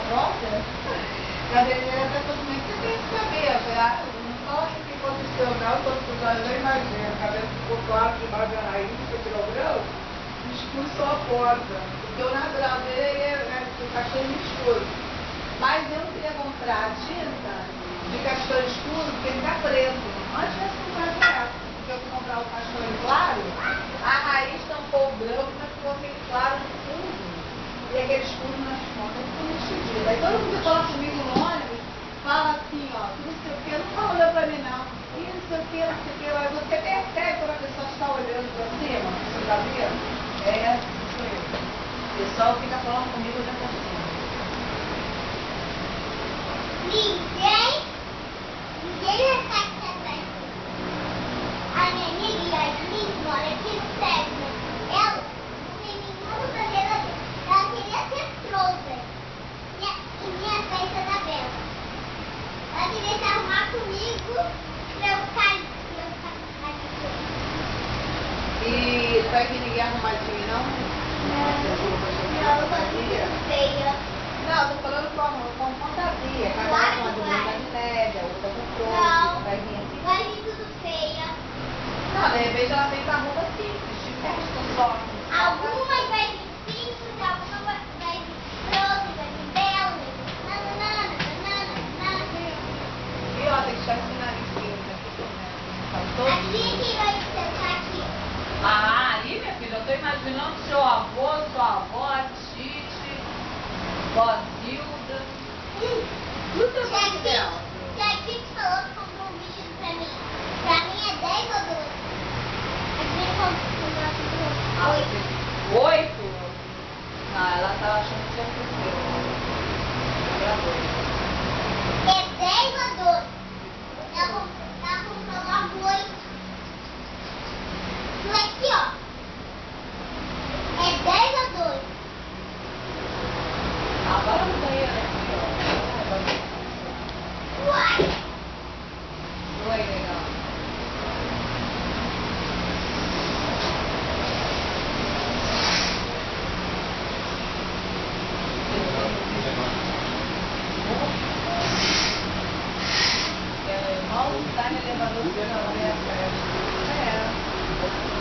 própria. A veterinária até falou, como é que você tem esse cabelo? Eu falei, ah, não fala o que aconteceu não, tô precisando, eu imagino. O cabelo ficou claro debaixo da raiz, que tirou o grão, escuro só a porta. Porque o natural dele é o cachorro escuro. Mas eu não queria comprar tinta de castor escuro, porque ele tá preto. Antes de comprar essa, porque eu fui comprar o castor claro, a raiz tampou o branco, mas ficou aquele claro no fundo. E aquele escuro nas pontas, ficou muito fedido. Aí todo mundo que fala comigo no ônibus, fala assim, ó, não sei o que, não fala olhando pra mim não. E não sei o que, não sei o que. Aí você percebe quando a pessoa está olhando pra cima, você tá vendo? É essa, sou eu. O pessoal fica falando comigo olhando pra cima. Ninguém vai estar aqui atrás. A minha amiga Yasmin mora aqui no prédio. Ela não tem nenhuma bandeira. Ela queria ser trouxa. E minha festa da Bela. Ela queria se arrumar comigo pra eu cair. E não vai vir ninguém arrumadinho, não? Não, eu tô muito feia. Não, eu tô falando com fantasia. Cada uma de Branca de Neve, a outra com trouxa. Vai vir assim? Vai vir tudo feia. Não, de repente ela vem com a roupa simples, de festa só. Algumas vai vir simples, algumas vai vir trouxa, vai vir bela, vai vir nananana. E ó, tem que estar assim na narizinho, né? Aqui que vai sentar aqui. Ah, aí, minha filha, eu tô imaginando seu avô, sua avó, a Tite, vó Zilda. Tudo é mais dela. Se a Tite falou que comprou um vestido pra mim é 10 ou 12. A Tite comprou 8. 8? Ah, ela tá achando que já cresceu. É 10 ou 12. Ela comprou logo 8. Isso aqui, ó. É 10 ou 12. Agora não ganha, né? Uai! Oi, legal. Mal está me levando para a minha festa. É.